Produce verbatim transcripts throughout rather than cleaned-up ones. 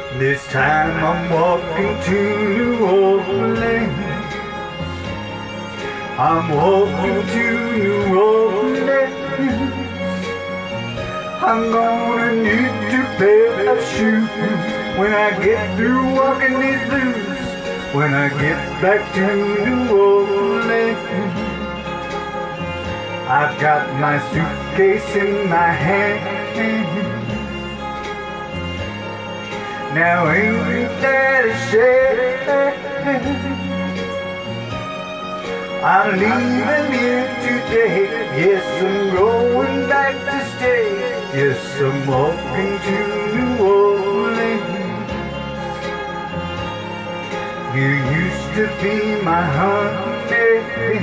This time I'm walking to New Orleans. I'm walking to New Orleans. I'm gonna need to pair of shoes when I get through walking these blues. When I get back to New Orleans, I've got my suitcase in my hand. Now ain't that a shame? I'm leaving here today. Yes, I'm going back to stay. Yes, I'm walking to New Orleans. You used to be my honey,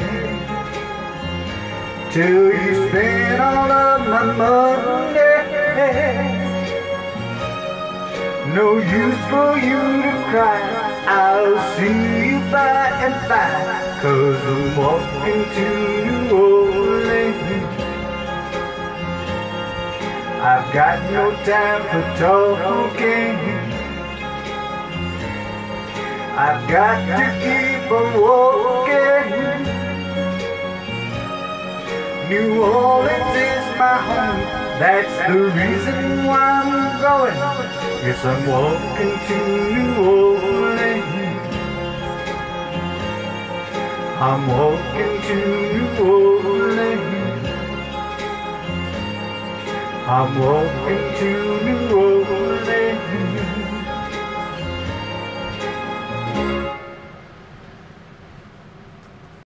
till you spent all of my money. No use for you to cry, I'll see you by and by, 'cause I'm walking to New Orleans. I've got no time for talking, I've got to keep on walking. New Orleans is my home, that's the reason why I'm going. Yes, I'm walking to New Orleans. I'm walking to New Orleans. I'm walking to New Orleans.